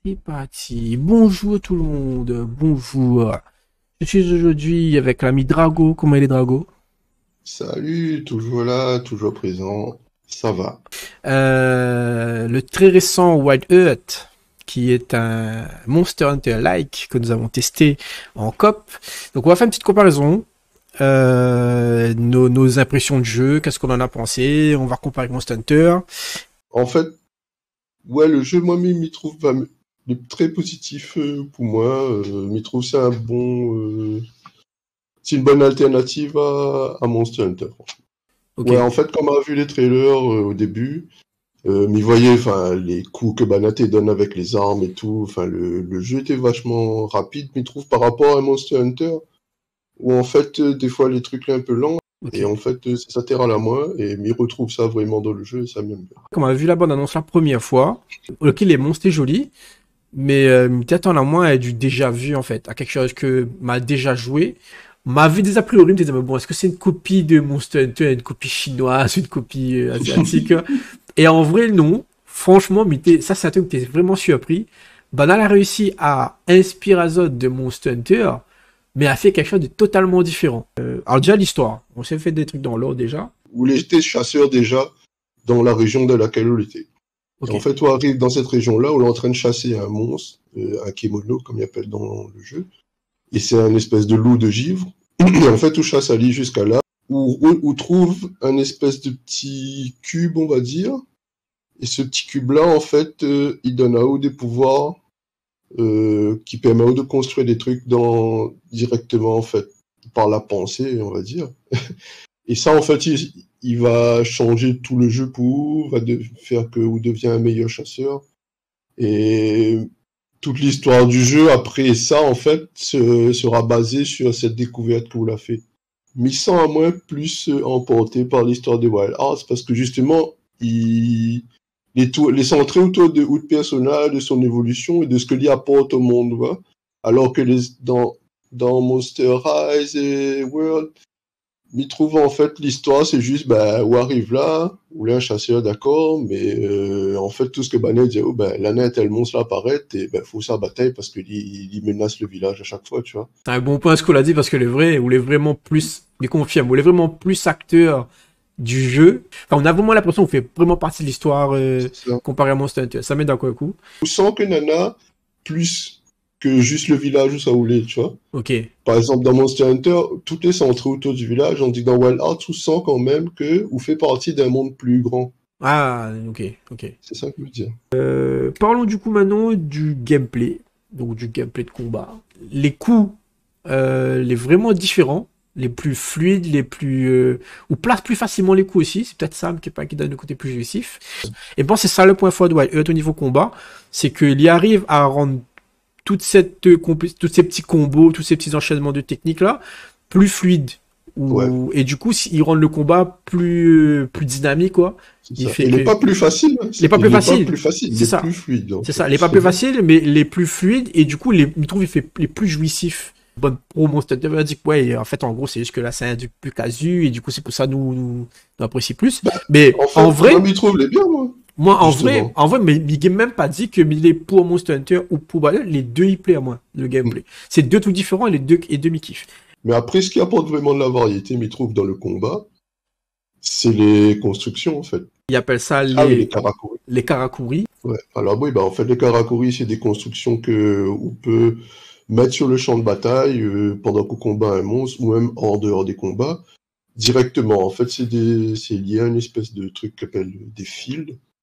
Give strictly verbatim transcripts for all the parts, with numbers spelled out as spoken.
C'est parti. Bonjour tout le monde. Bonjour. Je suis aujourd'hui avec l'ami Drago. Comment il est, Drago? Salut, toujours là, toujours présent, ça va. Euh, le très récent Wild Earth, qui est un Monster Hunter-like que nous avons testé en coop. Donc on va faire une petite comparaison. Euh, nos, nos impressions de jeu, qu'est-ce qu'on en a pensé. On va comparer avec Monster Hunter. En fait, ouais, le jeu, moi, m'y trouve pas très positif euh, pour moi. Euh, m'y trouve c'est un bon, euh, c'est une bonne alternative à, à Monster Hunter. Ok. Ouais, en fait, comme on a vu les trailers euh, au début, euh, m'y voyez, enfin, les coups que Banaté donne avec les armes et tout, enfin, le, le jeu était vachement rapide, m'y trouve par rapport à Monster Hunter, où en fait, euh, des fois, les trucs sont un peu lents. Ok. Et en fait, euh, ça s'atterre à la main, et m'y retrouve ça vraiment dans le jeu, et ça m'aime bien. Comme on a vu la bande annonce la première fois, ok, les monstres étaient jolis, mais euh, peut-être en a moins à du déjà vu en fait, à quelque chose que m'a déjà joué. M'a vu des a priori, me disait, mais bon, est-ce que c'est une copie de Monster Hunter, une copie chinoise, une copie euh, asiatique? Et en vrai, non. Franchement, mais t'es- ça, c'est un truc qui t'es vraiment surpris. Banal a réussi à inspirer Azot de Monster Hunter, mais a fait quelque chose de totalement différent. Euh, alors déjà, l'histoire. On s'est fait des trucs dans l'ordre déjà. Où il était chasseur déjà dans la région de laquelle on était. Ok. Et en fait, on arrive dans cette région-là où on est en train de chasser un monstre, euh, un Kemono, comme il appelle dans le jeu. Et c'est un espèce de loup de givre. Et en fait, on chasse Ali jusqu'à là, où on trouve un espèce de petit cube, on va dire. Et ce petit cube-là, en fait, euh, il donne à eux des pouvoirs euh, qui permettent de construire des trucs dans directement, en fait, par la pensée, on va dire. Et ça, en fait, il, il va changer tout le jeu pour vous, va de, faire que vous deviez un meilleur chasseur. Et toute l'histoire du jeu, après ça, en fait, se, sera basée sur cette découverte que vous l'avez fait. Mais sans à moins plus euh, emporté par l'histoire de Wild Hearts, parce que justement, il, les, tout, les centré autour de votre personnage, de son évolution et de ce que lui apporte au monde, vois. Alors que les, dans, dans Monster Rise et World, m'y trouve en fait l'histoire, c'est juste bah où arrive là, où là un chasseur d'accord, mais euh, en fait tout ce que Banner dit, oh bah l'année un tel monstre là apparaît et ben faut ça bataille parce qu'il il menace le village à chaque fois, tu vois. C'est un bon point ce qu'on a dit parce que les vrais, ou les vraiment plus, les confirme, ou les vraiment plus acteurs du jeu. Enfin, on a vraiment l'impression qu'on fait vraiment partie de l'histoire euh, C'est ça. comparé à Monster Hunter. Ça met d'un coup un coup. On sent que Nana plus que juste le village où ça voulait, tu vois. Ok. Par exemple dans Monster Hunter, tout est centré autour du village, on dit que dans Wild Hearts, on sent quand même que vous fait partie d'un monde plus grand. Ah, ok, ok. C'est ça que je veux dire. Euh, parlons du coup maintenant du gameplay. Donc du gameplay de combat. Les coups, euh, les vraiment différents. Les plus fluides, les plus... Euh, ou place plus facilement les coups aussi. C'est peut-être ça qui, est pas, qui donne le côté plus jouissif. Et bon, c'est ça le point fort de Wild Earth au niveau combat. C'est qu'il y arrive à rendre toute cette, euh, compl- tous ces petits combos, tous ces petits enchaînements de techniques là, plus fluides. Ou- Ouais, Et du coup, il rend le combat plus, euh, plus dynamique, quoi. c'est Il ça. fait Il que... n'est pas plus facile, hein. Il est pas plus Il n'est pas facile. plus facile, il C'est est ça. plus fluide en C'est ça. fait. Il est pas plus facile, mais les plus fluides, et du coup, les, je trouve, il fait les plus jouissifs. Bonne pro Monster Hunter veut dire que, ouais, en fait, en gros, c'est juste que là, c'est un truc plus casu, et du coup, c'est pour ça nous, nous, nous apprécie plus. Mais En fait, en vrai, moi, m'y trouve les bien, moi. moi, en vrai, Justement. en vrai, mais il n'est même pas dit que il est pour Monster Hunter ou pour Battle, les deux y plaît à moi, le gameplay. C'est deux trucs différents et les deux, et deux m'y kiffent. Mais après, ce qui apporte vraiment de la variété, m'y trouve dans le combat, c'est les constructions, en fait. Ils appellent ça Ah oui, les les, karakuri. les karakuri. Ouais. Alors oui, bah, en fait, les karakuri, c'est des constructions que on peut mettre sur le champ de bataille euh, pendant qu'on combat un monstre, ou même en dehors des combats, directement. En fait, c'est des, c'est lié à une espèce de truc qu'on appelle des fils.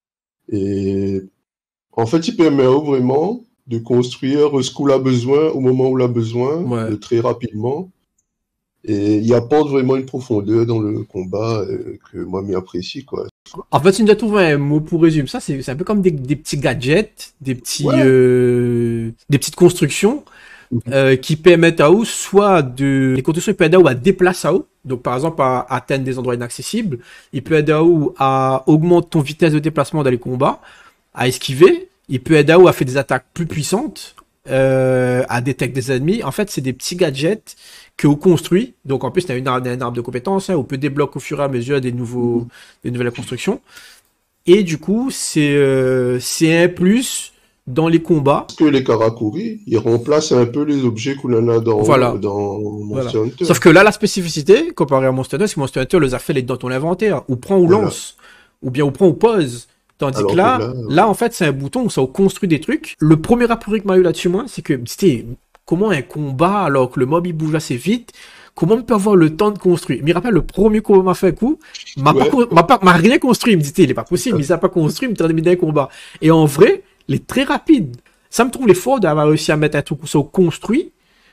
Et en fait, il permet vraiment de construire ce qu'on a besoin au moment où on a besoin, Ouais. euh, très rapidement. Et il apporte vraiment une profondeur dans le combat euh, que moi m'y apprécie, quoi. En fait, si on doit trouver un mot pour résumer ça, c'est c'est un peu comme des, des petits gadgets, des petits, Ouais. euh, des petites constructions Mhm. euh, qui permettent à eux soit de... Les constructions ils peuvent aider à eux à déplacer à eux, donc par exemple à, à atteindre des endroits inaccessibles, il peut aider à eux à augmenter ton vitesse de déplacement dans les combats, à esquiver, il peut aider à eux à faire des attaques plus puissantes, euh, à détecter des ennemis. En fait, c'est des petits gadgets que vous construit. Donc en plus, tu as une, ar- une arbre de compétences, hein, on peut débloquer au fur et à mesure des, nouveaux, Mhm. des nouvelles constructions. Et du coup, c'est euh, c'est un plus dans les combats. Parce que les Karakuri, ils remplacent un peu les objets qu'on en a dans, Voilà. dans Monster Voilà. Hunter. Sauf que là, la spécificité, comparé à Monster Hunter, c'est que Monster Hunter les a fait les dans ton inventaire, ou prend ou Voilà. lance, ou bien ou prend ou pose. Tandis Alors que que là, là, là, en fait, c'est un bouton où ça construit des trucs. Le premier rapport que m'a eu là-dessus, moi, c'est que, c'était comment un combat, alors que le mob il bouge assez vite, comment on peut avoir le temps de construire? Il me rappelle, le premier combat m'a fait un coup, m'a Ouais. pas, con- m'a pas, m'a rien construit. Il me dit, il est pas possible, il s'est pas construit, il me termine un combat. Et en vrai, il est très rapide. Ça me trouve l'effort d'avoir réussi à mettre un truc où ça construit,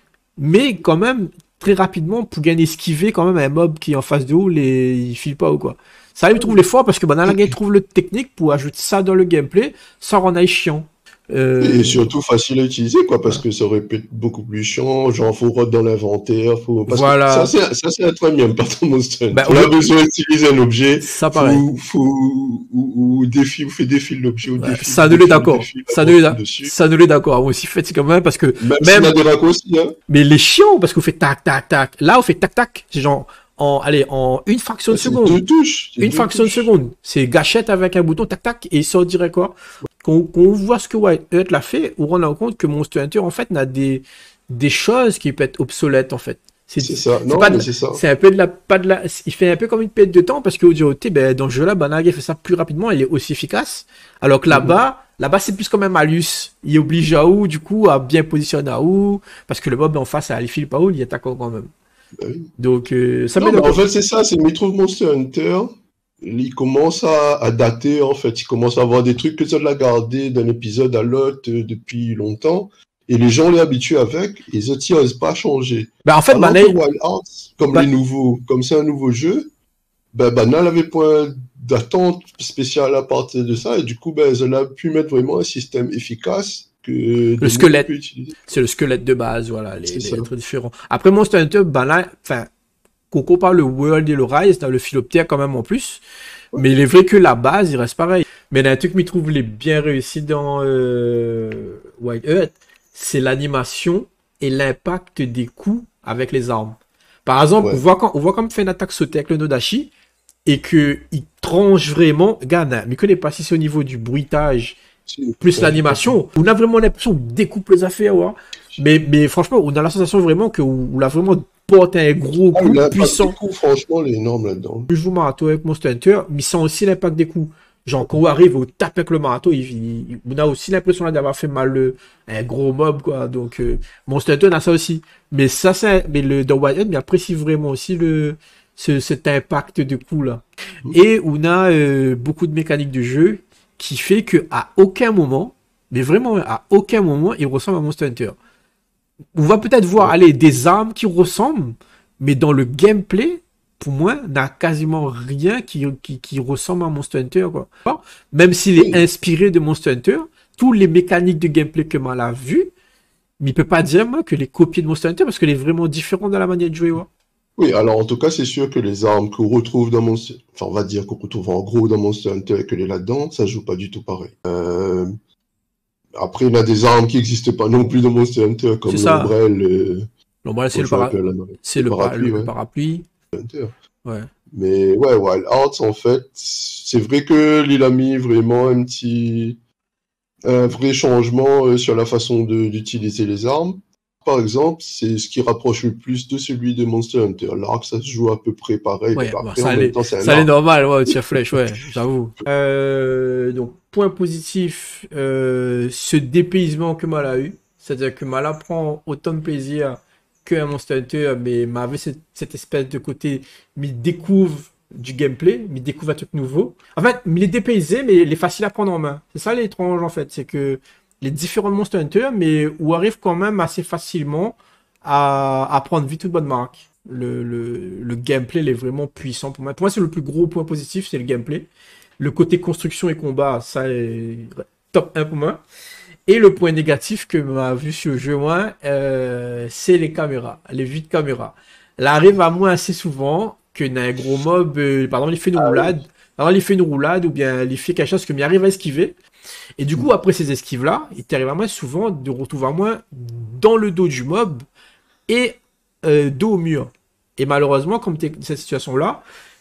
mais quand même, très rapidement, pour gagner esquiver quand même un mob qui est en face de vous, les... il file pas ou quoi. Ça, il trouve l'effort parce que bah, dans la game, il trouve le technique pour ajouter ça dans le gameplay sans rendre ça chiant. Euh, Et surtout facile à utiliser, quoi, parce que ça aurait pu être beaucoup plus chiant. Genre, faut rentrer dans l'inventaire, faut. Parce Voilà. que ça, c'est, ça, c'est un très bien, pardon, Monster Hunter. Bah, On a ouais. besoin d'utiliser un objet. Ça, pareil. Faut, faut, ou, ou défi, ou fait défiler l'objet, ou Ouais, défi. ça ne l'est d'accord. Ça ne l'est dessus. ça ne l'est d'accord. Moi aussi, fait, c'est quand même parce que. Même, même s'il y a des raccourcis, hein. Mais les chiants, parce qu'on fait tac, tac, tac. Là, on fait tac, tac. C'est genre, en, allez, en une fraction de C'est seconde. deux touches. C'est Une deux fraction de touches. seconde. C'est gâchette avec un bouton, tac, tac, et il sort direct, quoi. Qu'on qu'on voit ce que Whitehead l'a fait, on rend compte que Monster Hunter, en fait, n'a des, des choses qui peuvent être obsolètes, en fait. C'est ça. Non, pas mais de- c'est ça. C'est un peu de la, pas de la, il fait un peu comme une perte de temps parce qu'au J ben, dans ce jeu-là, Banag fait ça plus rapidement, il est aussi efficace. Alors que là-bas, là-bas, c'est plus comme un malus. Il oblige à où, du coup, à bien positionner à où, parce que le mob en face, il file pas où, il attaque quand même. Bah oui. Donc, euh, ça Non, met mais en fait, c'est ça. C'est mais trouve Monster Hunter. Il commence à, à dater, en fait. Il commence à avoir des trucs que ça l'a gardé d'un épisode à l'autre euh, depuis longtemps. Et les gens les habitués avec, ils n'osent pas changer. Ben, en fait, Alors Banag, que Wild Hearts, comme Ba- les nouveaux, comme c'est un nouveau jeu, ben, Banal avait point d'attente spéciale à partir de ça. Et du coup, ben, elle a pu mettre vraiment un système efficace que le squelette. peut utiliser. c'est le squelette de base, voilà, les, C'est les ça. trucs différents. Après, Monster Hunter, Banag, enfin, qu'on compare le World et le Rise, dans le philoptère quand même en plus. Mais il est vrai que la base, il reste pareil. Mais il y a un truc que je trouve les bien réussi dans euh, Whitehead, c'est l'animation et l'impact des coups avec les armes. Par exemple, Ouais. on voit quand on voit comme il fait une attaque sautée avec le Nodashi et que il tranche vraiment. Regarde, mais connais pas si c'est au niveau du bruitage C'est- plus ouais, l'animation. On a vraiment l'impression qu'on découpe les affaires, ouais. Mais, mais franchement, on a la sensation vraiment que on a vraiment porté un gros Ah, coup il a puissant. du coup, franchement, il est énorme là-dedans. Je joue Marato avec Monster Hunter, mais il sent aussi l'impact des coups. Genre, quand on arrive au taper avec le Marato, il, il- on a aussi l'impression là d'avoir fait mal le, un gros mob, quoi. Donc, euh, Monster Hunter on a ça aussi. Mais ça, c'est, mais le, dans Whitehead, il apprécie vraiment aussi le, ce, cet impact de coups, là. Et on a euh, beaucoup de mécaniques de jeu qui fait que à aucun moment, mais vraiment à aucun moment, il ressemble à Monster Hunter. On va peut-être voir aller des armes qui ressemblent, mais dans le gameplay, pour moi, n'a quasiment rien qui, qui, qui ressemble à Monster Hunter, quoi. Même s'il est Oui. inspiré de Monster Hunter, tous les mécaniques de gameplay que Mal a vu, mais il peut pas dire moi que les copies de Monster Hunter parce qu'elle est vraiment différente dans la manière de jouer, ouais. Oui, alors en tout cas, c'est sûr que les armes qu'on retrouve dans Monster... Enfin, on va dire qu'on retrouve en gros dans Monster Hunter et que les là-dedans, ça joue pas du tout pareil. Euh... Après, il y a des armes qui n'existent pas non plus dans Monster Hunter, comme C'est ça. l'ombrelle, euh... Non, voilà, c'est le, je me para- rappelle, là, c'est le, pa- parapluie, le ouais. parapluie. Hunter. Ouais. Mais ouais, Wild Hearts, en fait, c'est vrai que il a mis vraiment un petit... un vrai changement euh, sur la façon de- d'utiliser les armes. Par exemple, c'est ce qui rapproche le plus de celui de Monster Hunter. L'arc, ça se joue à peu près pareil. Ouais, mais bah, après, ça en même allait- temps, c'est un Ça l'est arc. normal, ouais, tir flèche, ouais, j'avoue. Euh, donc, point positif, euh, ce dépaysement que Mala a eu. C'est-à-dire que Mala prend autant de plaisir qu'un Monster Hunter, mais m'a avait cette, cette espèce de côté, mais il découvre du gameplay, mais il découvre un truc nouveau. En fait, il est dépaysé, mais il est facile à prendre en main. C'est ça l'étrange, en fait, c'est que les différents Monster Hunter, mais où arrive quand même assez facilement à, à prendre vite une bonne marque. Le, le, le gameplay, il est vraiment puissant pour moi. Pour moi, c'est le plus gros point positif, c'est le gameplay. Le côté construction et combat, ça est top un pour moi. Et le point négatif que m'a vu sur le jeu, moi, euh, c'est les caméras, les vues de caméra. Là arrive à moi assez souvent que dans un gros mob, euh, pardon, il fait une roulade, pardon, il fait une roulade ou bien il fait quelque chose que m'y arrive à esquiver. Et du coup, après ces esquives-là, il t'arrive à moi souvent de retrouver à moi dans le dos du mob et euh, dos au mur. Et malheureusement, comme t'es dans cette situation-là,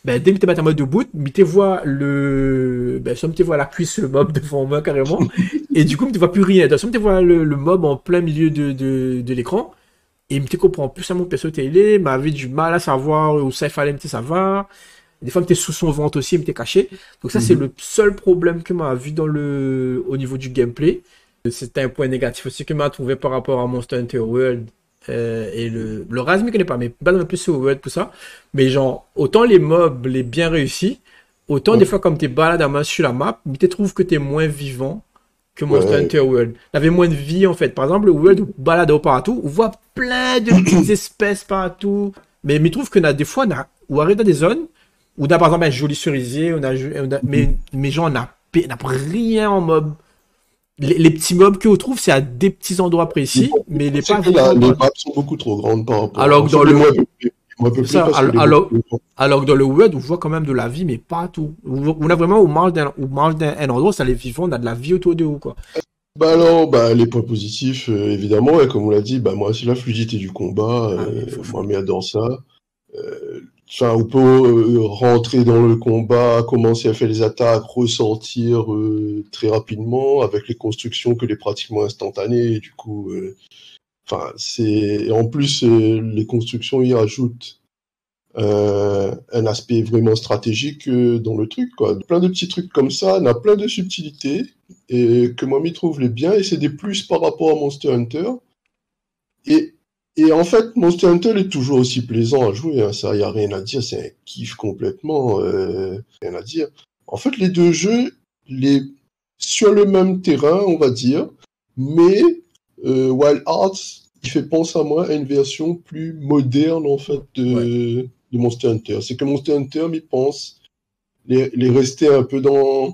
Ben, dès que tu mets en mode de boot, tu vois le, ben, soit tu vois la cuisse, le mob devant moi carrément, et du coup, tu vois plus rien. Donc, soit tu vois le, le mob en plein milieu de, de, de l'écran, et tu comprends plus à mon perso télé, m'avait du mal à savoir où ça il fallait me savoir. Des fois, tu es sous son ventre aussi, tu es caché. Donc, ça, c'est Mhm. le seul problème que m'a vu dans le, au niveau du gameplay. C'était un point négatif aussi que m'a trouvé par rapport à Monster Hunter World. Euh, et le, le Raz, je ne connais pas, mais pas un peu sur World, tout ça. Mais genre, autant les mobs, les bien réussis, autant des Ouais, fois, comme tu balades à main sur la map, mais tu trouves que tu es moins vivant que Monster ouais. Hunter World. Tu avais moins de vie, en fait. Par exemple, le World, où balade partout, on voit plein de petites espèces partout. Mais je trouve qu'on a des fois, on a, ou arrive dans des zones, où on a par exemple un joli cerisier, on a, on a- mais, mais genre, on n'a on n'a rien en mob. Les, les petits mobs que vous trouvez, c'est à des petits endroits Le précis, problème, mais il n'est c'est pas que la- vivant les partout. maps sont beaucoup trop grandes par rapport à... Alors En que fait, dans les moins le, peuplés, les moins c'est peuplés ça, parce que al- les beaucoup alors, plus grands. alors que dans le web, on voit quand même de la vie, mais partout. On on a vraiment, au marge d'un, au marge d'un un endroit, ça les vivants, on a de la vie autour de vous, quoi. Bah alors, bah, les points positifs, euh, évidemment, ouais, comme on l'a dit, bah, moi, c'est la fluidité du combat, Ah oui, euh, moi, franchement. mais dans ça. Euh, Enfin, on peut euh, rentrer dans le combat, commencer à faire les attaques, ressortir euh, très rapidement, avec les constructions que les pratiquement instantanées, et du coup, euh, enfin, c'est... et en plus, euh, les constructions y rajoutent euh, un aspect vraiment stratégique euh, dans le truc, quoi. Plein de petits trucs comme ça, on a plein de subtilités, et que moi, m'y trouve les bien, et c'est des plus par rapport à Monster Hunter. Et, et en fait, Monster Hunter est toujours aussi plaisant à jouer, hein, ça, y a rien à dire, c'est un kiff complètement, euh, rien à dire. En fait, les deux jeux, les, sur le même terrain, on va dire, mais euh, Wild Hearts, il fait penser à moi à une version plus moderne, en fait, Ouais. de, de Monster Hunter. C'est que Monster Hunter, il pense les, les rester un peu dans,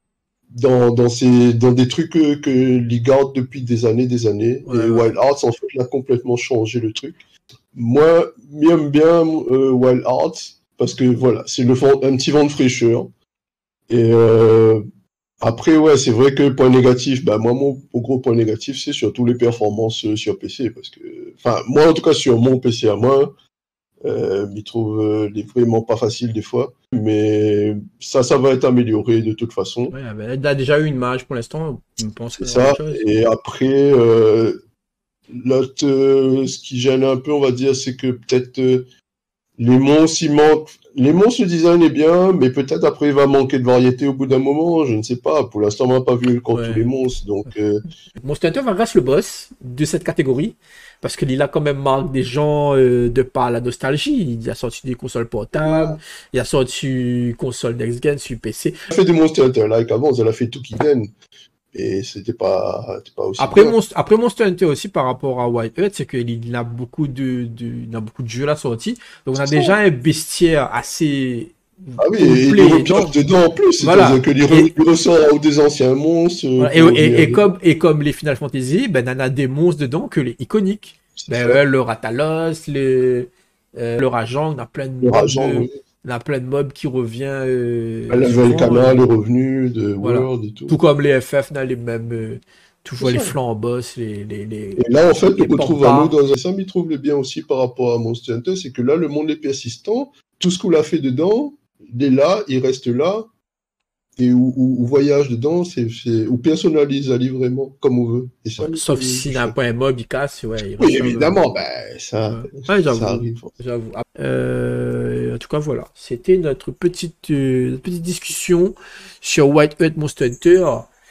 dans, dans, ces, dans des trucs que, que les gardent depuis des années, des années. Ouais, Et ouais. Wild Hearts, en fait, il a complètement changé le truc. Moi, j'aime bien euh, Wild Hearts parce que voilà, c'est le vent- un petit vent de fraîcheur. Et euh, après, ouais, c'est vrai que point négatif, bah moi, mon gros point négatif, c'est surtout les performances euh, sur P C. Parce que, enfin, moi, en tout cas, sur mon P C à moi, euh, je trouve euh, les vraiment pas facile des fois. Mais ça, ça va être amélioré de toute façon. Ouais, ben, elle a déjà eu une mage pour l'instant, je pense que C'est ce genre de ça. choses. Et après, euh, l'autre, euh, ce qui gêne un peu, on va dire, c'est que peut-être euh, les monstres, il manque. Les monstres, le design est bien, mais peut-être après, il va manquer de variété au bout d'un moment. Je ne sais pas. Pour l'instant, on n'a pas vu encore tous les Ouais. monstres. Donc, euh, Monster Hunter va reste le boss de cette catégorie, parce qu'il a quand même marqué des gens euh, de par la nostalgie. Il a sorti des consoles portables, il a sorti console next-gen sur P C. elle a fait des Monster Hunter like avant, elle a fait tout Toukiden. Et c'était pas, c'était pas aussi Après, bien. Monst- après Monster Hunter aussi par rapport à Whitehead, c'est qu'il a beaucoup de, de, il a beaucoup de jeux à la sortie. Donc on a C'est ça. déjà un bestiaire assez Ah oui, et les complet et repioches énorme. dedans en plus. C'est-à-dire Voilà. que les, re- Et, les ressorts des anciens monstres euh, voilà. Et, pour revenir. et, et comme, et comme les Final Fantasy, ben, on a des monstres dedans que les iconiques. C'est Ben, ça. ouais, le Ratalos, le, euh, le Rajan, on a plein de Le mobs, rageant, euh, oui. on a plein de mobs qui revient euh, La souvent. Velkana, Et le revenu de voilà. World et tout. Tout comme les F F, on a les mêmes, euh, C'est toujours les ça. flambos, les, les, les, Et là, en fait, les on retrouve un pampas. autre dans un ça m'y trouve le bien aussi par rapport à Monster Hunter, c'est que là, le monde est persistant. Tout ce qu'on a fait dedans, il est là, il reste là. Et où, où- où voyage dedans, c'est, c'est, où personnalise la vie vraiment comme on veut. Et ça, Ouais, m'y sauf trouve si chouette. d'un point mob il casse, ouais, il Oui, reste là. euh, évidemment, ben, ça, Ouais, ouais, ça j'avoue. arrive. J'avoue. Euh, en tout cas, voilà. C'était notre petite, euh, notre petite discussion sur Whitehead Monster Hunter.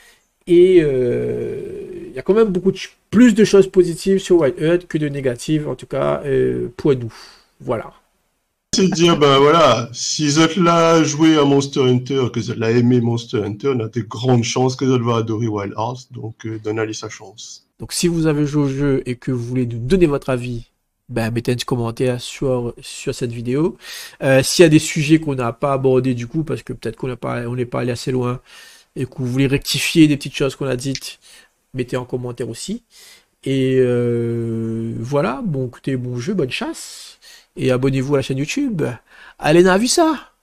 Et euh, il y a quand même beaucoup de, ch- plus de choses positives sur Whitehead que de négatives, en tout cas, euh, pour nous. Voilà. C'est de dire, ben voilà, si vous êtes là joué à Monster Hunter, que vous avez aimé Monster Hunter, on a de grandes chances que vous allez adorer Wild Hearts, donc euh, donnez-lui sa chance. Donc, si vous avez joué au jeu et que vous voulez nous donner votre avis, ben, mettez un petit commentaire sur, sur cette vidéo. Euh, s'il y a des sujets qu'on n'a pas abordés du coup, parce que peut-être qu'on n'a pas, on n'est pas allé assez loin, et que vous voulez rectifier des petites choses qu'on a dites, mettez en commentaire aussi. Et euh, voilà, bon écoutez, bon jeu, bonne chasse, et abonnez-vous à la chaîne YouTube. Allez, on a vu ça!